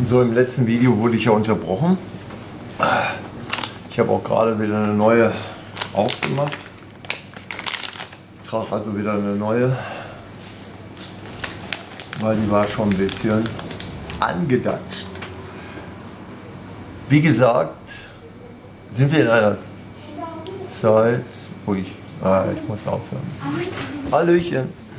So, im letzten Video wurde ich ja unterbrochen. Ich habe auch gerade wieder eine neue aufgemacht. Ich trage also wieder eine neue, weil die war schon ein bisschen angedatscht. Wie gesagt, sind wir in einer Zeit, wo ich muss aufhören. Hallöchen.